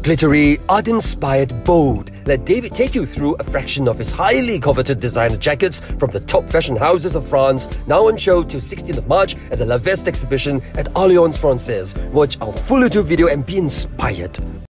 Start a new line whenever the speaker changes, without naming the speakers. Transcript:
Glittery, art-inspired, bold. Let David take you through a fraction of his highly coveted designer jackets from the top fashion houses of France, now on show till 16th of March at the Veste Exhibition at Alliance Française. Watch our full YouTube video and be inspired.